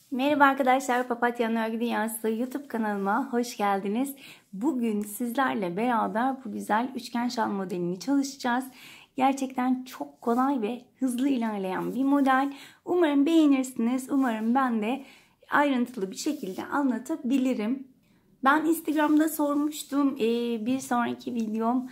Merhaba arkadaşlar, Papatya'nın Örgü Dünyası YouTube kanalıma hoş geldiniz. Bugün sizlerle beraber bu güzel üçgen şal modelini çalışacağız. Gerçekten çok kolay ve hızlı ilerleyen bir model. Umarım beğenirsiniz. Umarım ben de ayrıntılı bir şekilde anlatabilirim. Ben Instagram'da sormuştum bir sonraki videom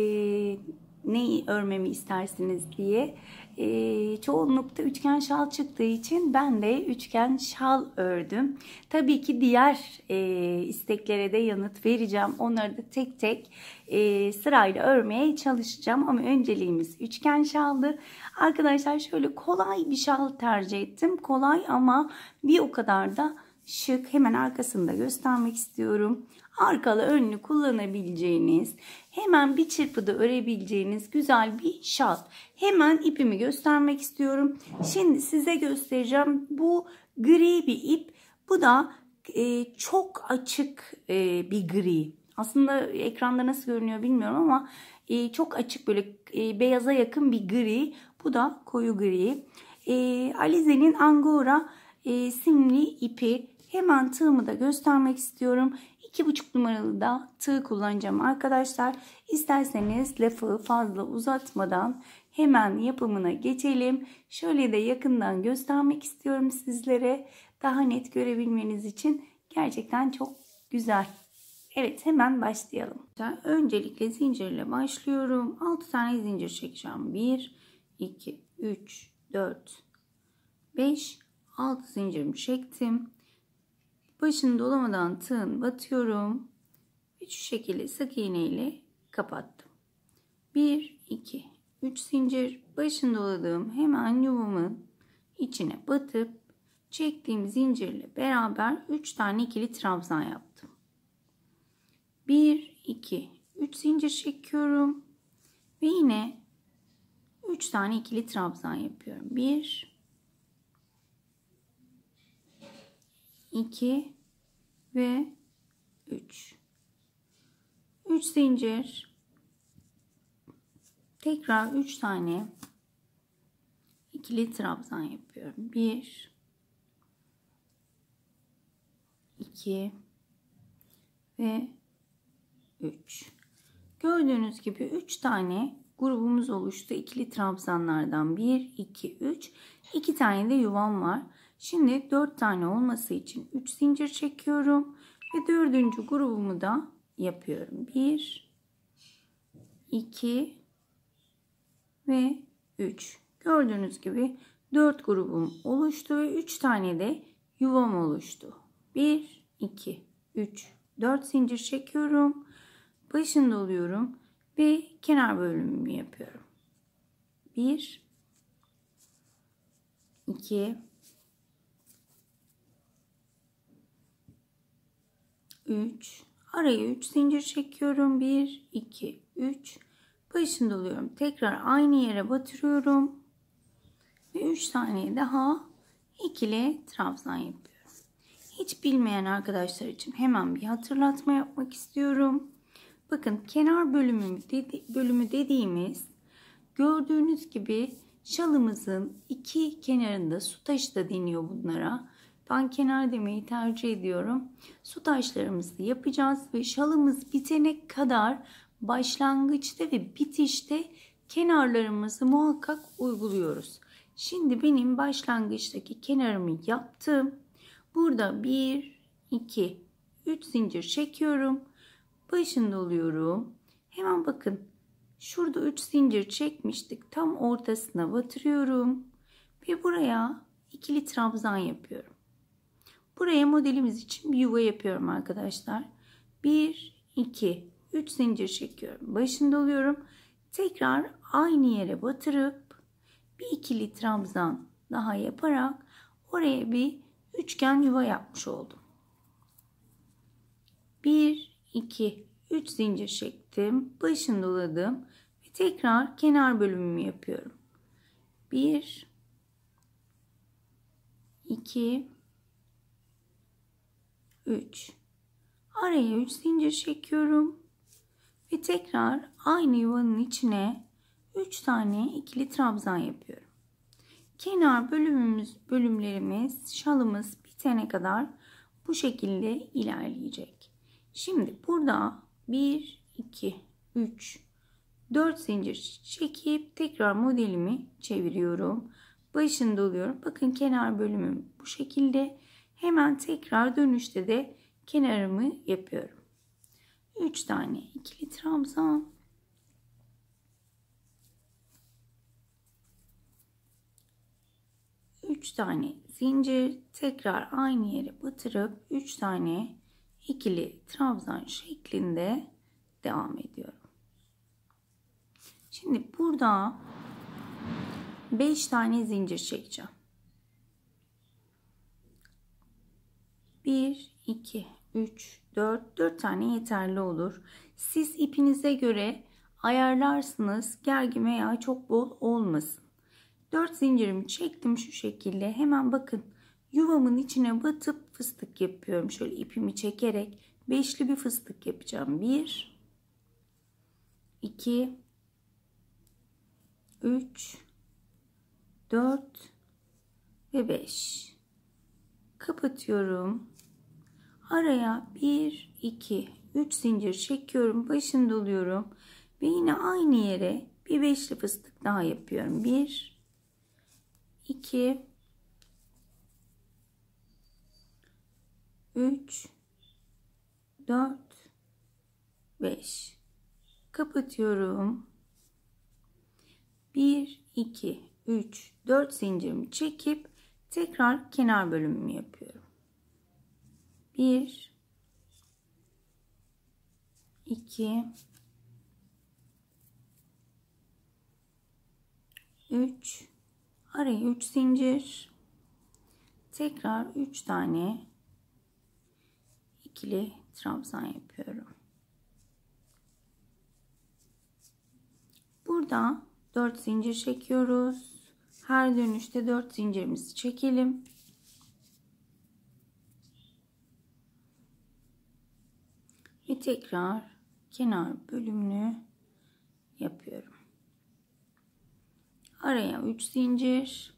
neyi örmemi istersiniz diye. Çoğunlukta üçgen şal çıktığı için ben de üçgen şal ördüm. Tabii ki diğer isteklere de yanıt vereceğim. Onları da tek tek sırayla örmeye çalışacağım. Ama önceliğimiz üçgen şaldı. Arkadaşlar şöyle kolay bir şal tercih ettim. Kolay ama bir o kadar da şık. Hemen arkasını da göstermek istiyorum. Arkalı önlü kullanabileceğiniz, hemen bir çırpıda örebileceğiniz güzel bir şal. Hemen ipimi göstermek istiyorum. Şimdi size göstereceğim. Bu gri bir ip. Bu da çok açık bir gri. Aslında ekranda nasıl görünüyor bilmiyorum ama çok açık, böyle beyaza yakın bir gri. Bu da koyu gri. Alize'nin Angora simli ipi. Hemen tığımı da göstermek istiyorum. 2,5 numaralı da tığ kullanacağım arkadaşlar. İsterseniz lafı fazla uzatmadan hemen yapımına geçelim. Şöyle de yakından göstermek istiyorum sizlere. Daha net görebilmeniz için gerçekten çok güzel. Evet, hemen başlayalım. Öncelikle zincirle başlıyorum. 6 tane zincir çekeceğim. 1, 2, 3, 4, 5, 6 zincirimi çektim. Başını dolamadan tığın batıyorum. Şu şekilde sık iğne ile kapattım. 1, 2, 3 zincir. Başını doladığım hemen yuvamın içine batıp çektiğim zincirle beraber 3 tane ikili trabzan yaptım. 1, 2, 3 zincir çekiyorum. Ve yine 3 tane ikili trabzan yapıyorum. 1, 2 ve 3. 3 zincir. Tekrar 3 tane ikili trabzan yapıyorum. 1, 2 ve 3. Gördüğünüz gibi 3 tane grubumuz oluştu. İkili trabzanlardan 1, 2, 3. 2 tane de yuvam var. Şimdi 4 tane olması için 3 zincir çekiyorum. Ve 4. grubumu da yapıyorum. 1, 2 ve 3. Gördüğünüz gibi 4 grubum oluştu ve 3 tane de yuvam oluştu. 1, 2, 3, 4 zincir çekiyorum. Başını doluyorum ve kenar bölümümü yapıyorum. 1, 2, 3, araya 3 zincir çekiyorum. 1, 2, 3, başını doluyorum. Tekrar aynı yere batırıyorum. Ve 3 tane daha ikili trabzan yapıyorum. Hiç bilmeyen arkadaşlar için hemen bir hatırlatma yapmak istiyorum. Bakın, kenar bölümü dediğimiz, gördüğünüz gibi şalımızın iki kenarında, su taşı da deniyor bunlara. Ben kenar demeyi tercih ediyorum. Su taşlarımızı yapacağız ve şalımız bitene kadar başlangıçta ve bitişte kenarlarımızı muhakkak uyguluyoruz. Şimdi benim başlangıçtaki kenarımı yaptım. Burada 1, 2, 3 zincir çekiyorum. Başını doluyorum. Hemen bakın, şurada 3 zincir çekmiştik. Tam ortasına batırıyorum. Ve buraya ikili trabzan yapıyorum. Buraya modelimiz için bir yuva yapıyorum arkadaşlar. 1, 2, 3 zincir çekiyorum. Başını doluyorum. Tekrar aynı yere batırıp bir ikili trabzan daha yaparak oraya bir üçgen yuva yapmış oldum. 1, 2, 3 zincir çektim. Başını doladım. Ve tekrar kenar bölümümü yapıyorum. 1, 2, 3. Araya 3 zincir çekiyorum. Ve tekrar aynı yuvanın içine 3 tane ikili trabzan yapıyorum. kenar bölümlerimiz, şalımız bitene kadar bu şekilde ilerleyecek. Şimdi burada 1, 2, 3, 4 zincir çekip tekrar modelimi çeviriyorum. Başını doluyorum. Bakın kenar bölümüm bu şekilde. Hemen tekrar dönüşte de kenarımı yapıyorum. 3 tane ikili trabzan. 3 tane zincir, tekrar aynı yere batırıp 3 tane ikili trabzan şeklinde devam ediyorum. Şimdi burada 5 tane zincir çekeceğim. 1, 2, 3, 4 tane yeterli olur. Siz ipinize göre ayarlarsınız. Gergin veya çok bol olmasın. 4 zincirimi çektim şu şekilde. Hemen bakın yuvamın içine batıp fıstık yapıyorum. Şöyle ipimi çekerek beşli bir fıstık yapacağım. 1, 2, 3, 4 ve 5. Kapatıyorum. Araya 1, 2, 3 zincir çekiyorum. Başını doluyorum. Ve yine aynı yere bir beşli fıstık daha yapıyorum. 1, 2, 3, 4, 5. Kapatıyorum. 1, 2, 3, 4 zincirimi çekip tekrar kenar bölümümü yapıyorum. 1, 2, 3, araya 3 zincir, tekrar 3 tane ikili trabzan yapıyorum. Burada 4 zincir çekiyoruz. Her dönüşte 4 zincirimizi çekelim. Ve tekrar kenar bölümünü yapıyorum. Araya 3 zincir,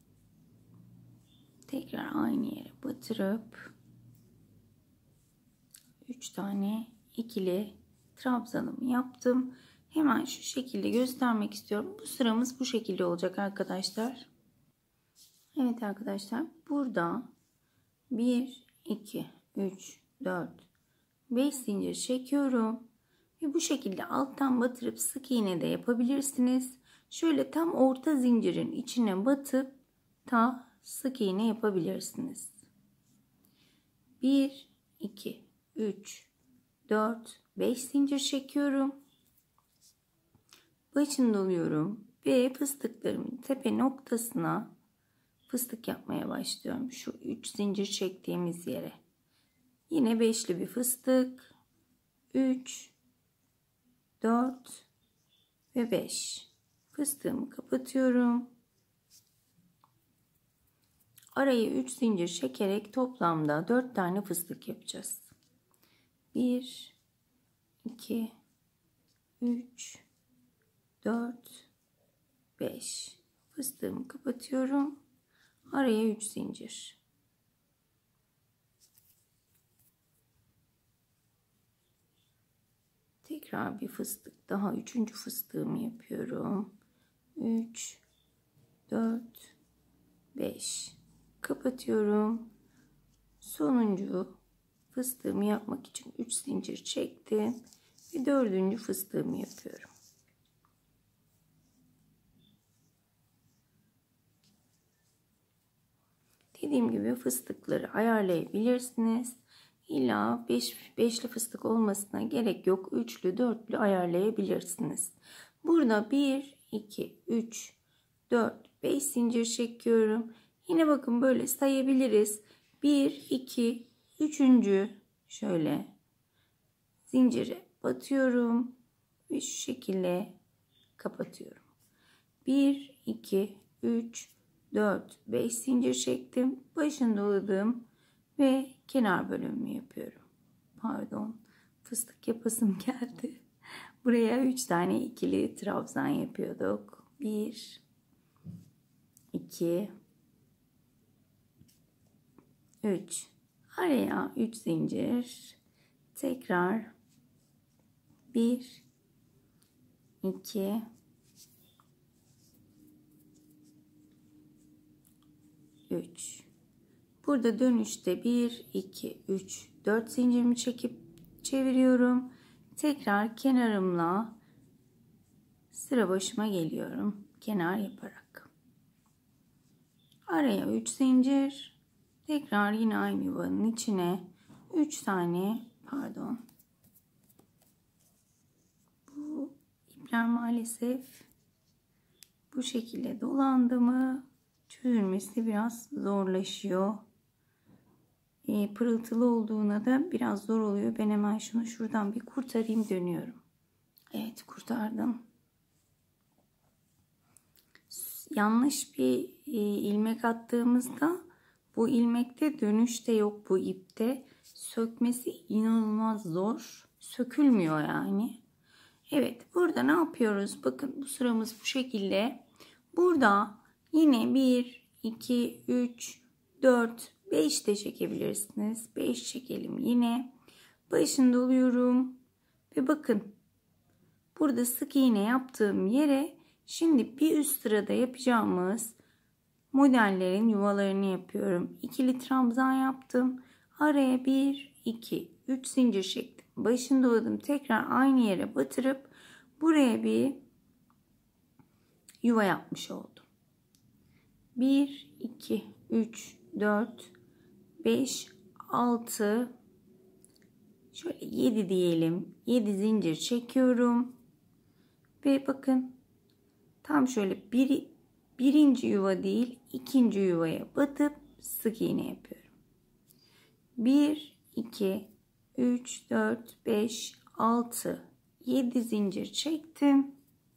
tekrar aynı yere batırıp 3 tane ikili trabzanımı yaptım. Hemen şu şekilde göstermek istiyorum. Bu sıramız bu şekilde olacak arkadaşlar. Evet arkadaşlar, burada 1, 2, 3, 4, 5 zincir çekiyorum. Ve bu şekilde alttan batırıp sık iğne de yapabilirsiniz. Şöyle tam orta zincirin içine batıp sık iğne yapabilirsiniz. 1, 2, 3, 4, 5 zincir çekiyorum. Başını doluyorum ve fıstıklarımın tepe noktasına fıstık yapmaya başlıyorum. Şu 3 zincir çektiğimiz yere. Yine beşli bir fıstık. 3, 4 ve 5. Fıstığımı kapatıyorum. Araya 3 zincir çekerek toplamda 4 tane fıstık yapacağız. 1, 2, 3, 4, 5. Fıstığımı kapatıyorum. Araya 3 zincir. Tekrar bir fıstık daha, 3. fıstığımı yapıyorum. 3, 4, 5. Kapatıyorum. Sonuncu fıstığımı yapmak için 3 zincir çektim ve 4. fıstığımı yapıyorum. Dediğim gibi fıstıkları ayarlayabilirsiniz. İlla beşli fıstık olmasına gerek yok. Üçlü, dörtlü ayarlayabilirsiniz. Burada 1, 2, 3, 4, 5 zincir çekiyorum. Yine bakın böyle sayabiliriz. 1, 2, 3. şöyle zincire batıyorum ve şu şekilde kapatıyorum. 1, 2, 3, 4, 5 zincir çektim. Başını doladım ve kenar bölümümü yapıyorum. Pardon, fıstık yapasım geldi. Buraya 3 tane ikili trabzan yapıyorduk. 1, 2, 3. Araya 3 zincir. Tekrar 1, 2, 3. Burada dönüşte 1, 2, 3, 4 zincirimi çekip çeviriyorum. Tekrar kenarımla sıra başıma geliyorum. Kenar yaparak. Araya 3 zincir. Tekrar yine aynı yuvanın içine 3 tane bu ipler maalesef bu şekilde dolandı mı çözülmesi biraz zorlaşıyor. Pırıltılı olduğuna da biraz zor oluyor. Ben hemen şunu şuradan bir kurtarayım, dönüyorum. Evet, kurtardım. Yanlış bir ilmek attığımızda bu ilmekte dönüş de yok, bu ipte. Sökmesi inanılmaz zor. Sökülmüyor yani. Evet, burada ne yapıyoruz? Bakın bu sıramız bu şekilde. Burada yine 1, 2, 3, 4, 5 de çekebilirsiniz. 5 çekelim yine. Başını doluyorum. Ve bakın burada sık iğne yaptığım yere şimdi bir üst sırada yapacağımız modellerin yuvalarını yapıyorum. İkili trabzan yaptım. Araya 1, 2, 3 zincir çektim. Başını doladım. Tekrar aynı yere batırıp buraya bir yuva yapmış oldum. 1, 2, 3, 4, 5, 6, şöyle 7 diyelim. 7 zincir çekiyorum. Ve bakın tam şöyle birinci yuva değil, ikinci yuvaya batıp sık iğne yapıyorum. 1, 2, 3, 4, 5, 6, 7 zincir çektim.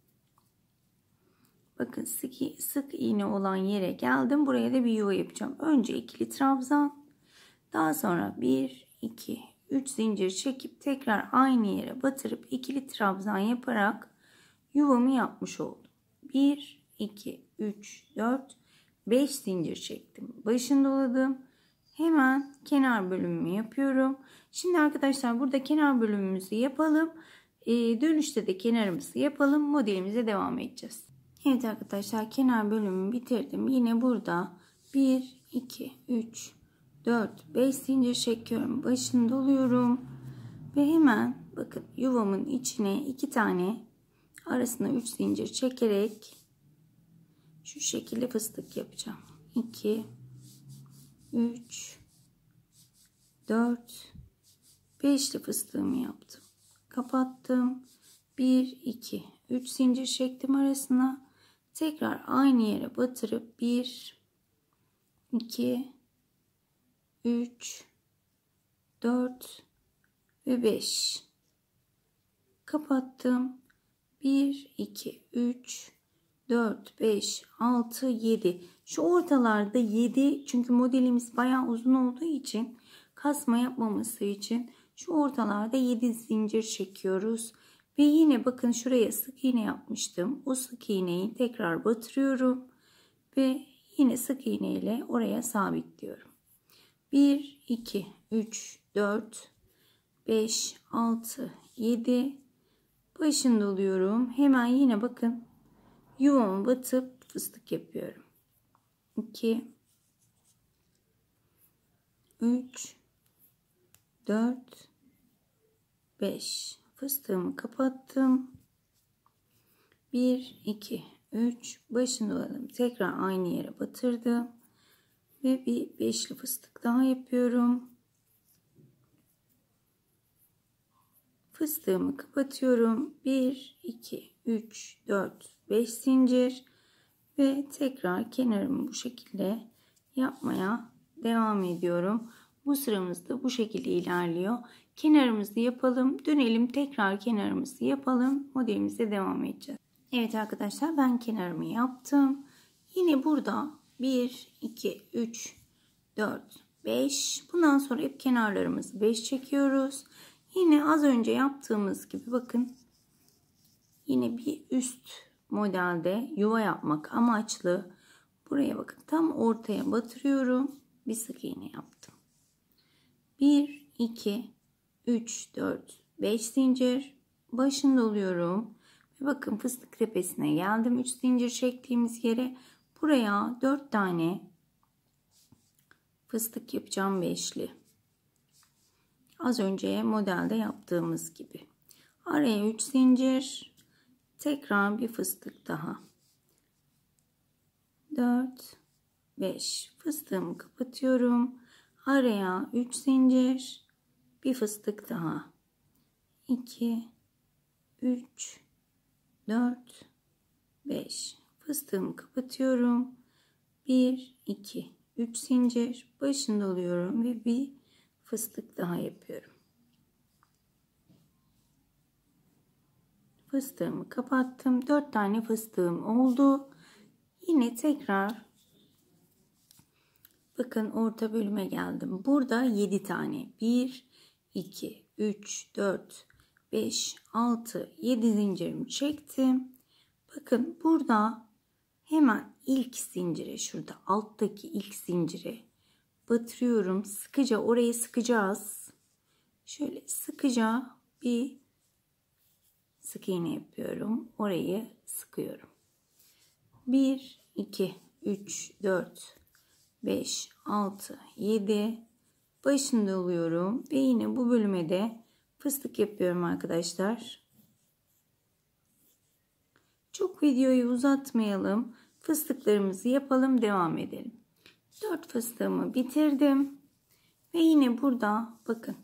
Bakın sık iğne olan yere geldim. Buraya da bir yuva yapacağım. Önce ikili trabzan. Daha sonra 1, 2, 3 zincir çekip tekrar aynı yere batırıp ikili trabzan yaparak yuvamı yapmış oldum. 1, 2, 3, 4, 5 zincir çektim. Başını doladım. Hemen kenar bölümümü yapıyorum. Şimdi arkadaşlar burada kenar bölümümüzü yapalım. Dönüşte de kenarımızı yapalım. Modelimize devam edeceğiz. Evet arkadaşlar, kenar bölümümü bitirdim. Yine burada 1, 2, 3, 4, 5 zincir çekiyorum. Başını doluyorum. Ve hemen bakın yuvamın içine 2 tane arasına 3 zincir çekerek şu şekilde fıstık yapacağım. 2, 3, 4, 5'li fıstığımı yaptım. Kapattım. 1, 2, 3 zincir çektim arasına. Tekrar aynı yere batırıp 1, 2, 3, 4 ve 5. Kapattım. 1, 2, 3, 4, 5, 6, 7. Şu ortalarda 7, çünkü modelimiz bayağı uzun olduğu için kasma yapmaması için şu ortalarda 7 zincir çekiyoruz. Ve yine bakın şuraya sık iğne yapmıştım. O sık iğneyi tekrar batırıyorum. Ve yine sık iğne ile oraya sabitliyorum. 1, 2, 3, 4, 5, 6, 7. Başını doluyorum. Hemen yine bakın yuvamı batıp fıstık yapıyorum. 2, 3, 4, 5. Fıstığımı kapattım. 1, 2, 3. Başını doladım. Tekrar aynı yere batırdım. Ve bir beşli fıstık daha yapıyorum. Fıstığımı kapatıyorum. 1, 2, 3, 4, 5 zincir. Ve tekrar kenarımı bu şekilde yapmaya devam ediyorum. Bu sıramız da bu şekilde ilerliyor. Kenarımızı yapalım. Dönelim, tekrar kenarımızı yapalım. Modelimize devam edeceğiz. Evet arkadaşlar, ben kenarımı yaptım. Yine burada 1, 2, 3, 4, 5. Bundan sonra hep kenarlarımızı 5 çekiyoruz. Yine az önce yaptığımız gibi bakın. Yine bir üst modelde yuva yapmak amaçlı buraya bakın tam ortaya batırıyorum. Bir sık iğne yaptım. 1, 2, 3, 4, 5 zincir. Başını doluyorum. Ve bakın fıstık tepesine geldim. 3 zincir çektiğimiz yere buraya 4 tane fıstık yapacağım, beşli. Az önce modelde yaptığımız gibi. Araya 3 zincir. Tekrar bir fıstık daha. 4, 5. Fıstığımı kapatıyorum. Araya 3 zincir. Bir fıstık daha. 2, 3, 4, 5. Fıstığımı kapatıyorum. 1, 2, 3 zincir. Başını doluyorum ve bir fıstık daha yapıyorum. Fıstığımı kapattım. 4 tane fıstığım oldu. Yine tekrar bakın orta bölüme geldim. Burada 7 tane. 1, 2, 3, 4, 5, 6, 7 zincirimi çektim. Bakın burada hemen ilk zincire, şurada alttaki ilk zincire batırıyorum. Sıkıca orayı sıkacağız. Şöyle sıkıca bir sık iğne yapıyorum. Orayı sıkıyorum. 1, 2, 3, 4, 5, 6, 7. Başını doluyorum. Ve yine bu bölüme de fıstık yapıyorum arkadaşlar. Çok videoyu uzatmayalım. Fıstıklarımızı yapalım. Devam edelim. 4 fıstığımı bitirdim. Ve yine burada bakın.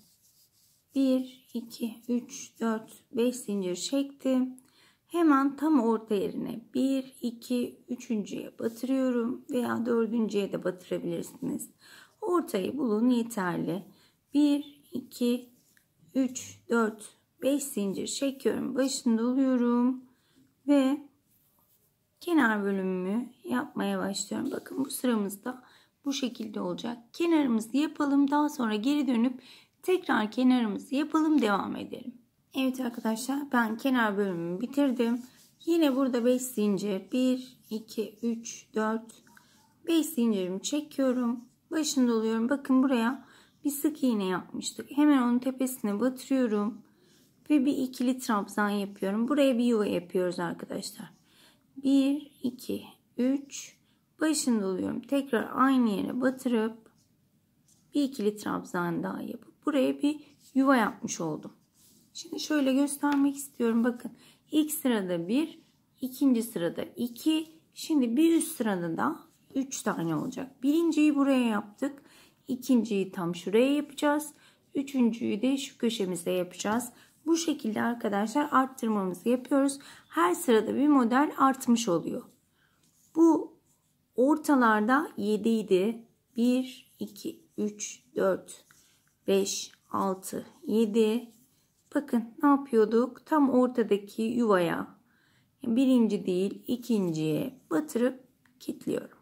1, 2, 3, 4, 5 zincir çektim. Hemen tam orta yerine 1, 2, 3.'ye batırıyorum. Veya 4.'ye de batırabilirsiniz. Ortayı bulun yeterli. 1, 2, 3, 4, 5 zincir çekiyorum. Başını doluyorum. Ve kenar bölümümü yapmaya başlıyorum. Bakın bu sıramızda bu şekilde olacak. Kenarımızı yapalım. Daha sonra geri dönüp tekrar kenarımızı yapalım. Devam edelim. Evet arkadaşlar, ben kenar bölümümü bitirdim. Yine burada 5 zincir. 1, 2, 3, 4, 5 zincirimi çekiyorum. Başını doluyorum. Bakın buraya bir sık iğne yapmıştık. Hemen onun tepesine batırıyorum. Ve bir ikili trabzan yapıyorum. Buraya bir yuva yapıyoruz arkadaşlar. 1, 2, 3. Başını doluyorum. Tekrar aynı yere batırıp bir ikili trabzan daha yapıp buraya bir yuva yapmış oldum. Şimdi şöyle göstermek istiyorum. Bakın ilk sırada 1, ikinci sırada 2. Şimdi bir üst sırada da 3 tane olacak. Birinciyi buraya yaptık. İkinciyi tam şuraya yapacağız. Üçüncüyü de şu köşemizde yapacağız. Bu şekilde arkadaşlar arttırmamızı yapıyoruz. Her sırada bir model artmış oluyor. Bu ortalarda 7 idi. 1, 2, 3, 4, 5, 6, 7. Bakın ne yapıyorduk? Tam ortadaki yuvaya, birinci değil ikinciye batırıp kilitliyorum.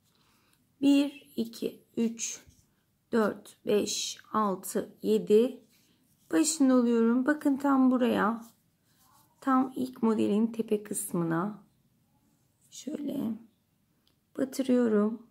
1, 2, 3, 4, 5, 6, 7. Başını alıyorum. Bakın tam buraya. Tam ilk modelin tepe kısmına. Şöyle batırıyorum.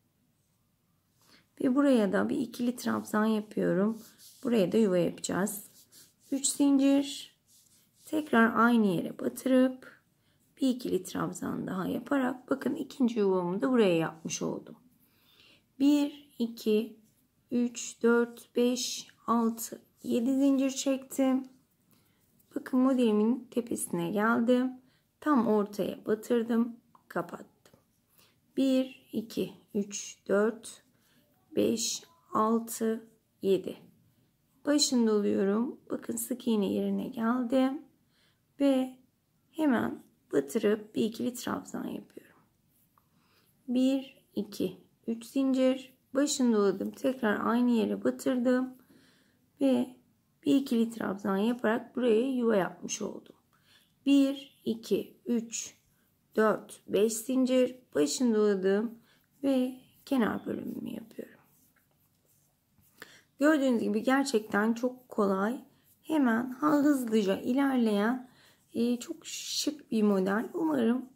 Ve buraya da bir ikili trabzan yapıyorum. Buraya da yuva yapacağız. 3 zincir. Tekrar aynı yere batırıp bir ikili trabzan daha yaparak bakın ikinci yuvamı da buraya yapmış oldum. 1, 2, 3, 4, 5, 6, 7 zincir çektim. Bakın modelimin tepesine geldim. Tam ortaya batırdım. Kapattım. 1, 2, 3, 4, 5, 6, 7. Başını doluyorum. Bakın sık iğne yerine geldim. Ve hemen batırıp bir ikili trabzan yapıyorum. 1, 2, 3 zincir. Başını doladım. Tekrar aynı yere batırdım. Ve bir ikili trabzan yaparak buraya yuva yapmış oldum. 1, 2, 3, 4, 5 zincir. Başını doladım. Ve kenar bölümümü yapıyorum. Gördüğünüz gibi gerçekten çok kolay. Hemen hızlıca ilerleyen çok şık bir model. Umarım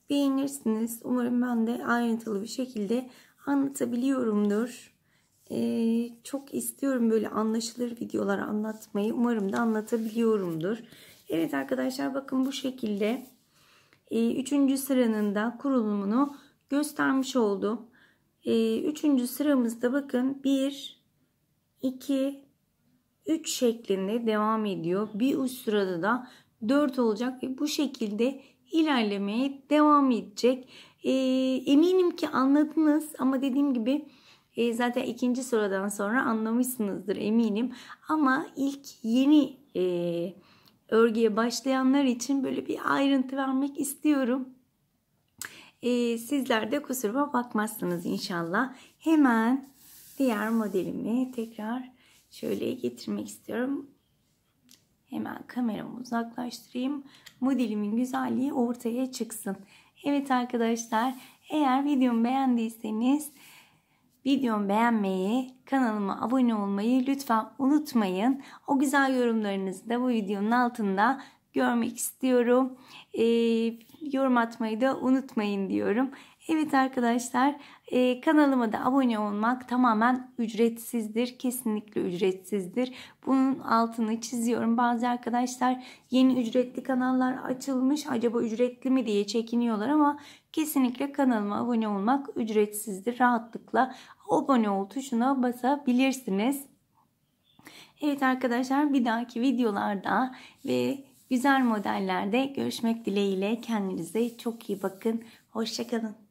beğenirsiniz. Umarım ben de ayrıntılı bir şekilde anlatabiliyorumdur. Çok istiyorum böyle anlaşılır videolar anlatmayı. Umarım da anlatabiliyorumdur. Evet arkadaşlar, bakın bu şekilde 3. sıranın da kurulumunu göstermiş oldum. 3. sıramızda bakın 1, 2, 3 şeklinde devam ediyor. Bir üst sırada da 4 olacak ve bu şekilde ilerlemeye devam edecek. Eminim ki anladınız ama dediğim gibi zaten 2. sıradan sonra anlamışsınızdır eminim. Ama ilk yeni örgüye başlayanlar için böyle bir ayrıntı vermek istiyorum. Sizler de kusuruma bakmazsınız inşallah. Hemen diğer modelimi tekrar şöyle getirmek istiyorum. Hemen kameramı uzaklaştırayım. Modelimin güzelliği ortaya çıksın. Evet arkadaşlar, eğer videomu beğendiyseniz videomu beğenmeyi, kanalıma abone olmayı lütfen unutmayın. O güzel yorumlarınızı da bu videonun altında görmek istiyorum. Yorum atmayı da unutmayın diyorum. Evet arkadaşlar, kanalıma da abone olmak tamamen ücretsizdir. Kesinlikle ücretsizdir. Bunun altını çiziyorum. Bazı arkadaşlar yeni ücretli kanallar açılmış, acaba ücretli mi diye çekiniyorlar ama kesinlikle kanalıma abone olmak ücretsizdir. Rahatlıkla abone ol tuşuna basabilirsiniz. Evet arkadaşlar, bir dahaki videolarda ve güzel modellerde görüşmek dileğiyle. Kendinize çok iyi bakın. Hoşça kalın.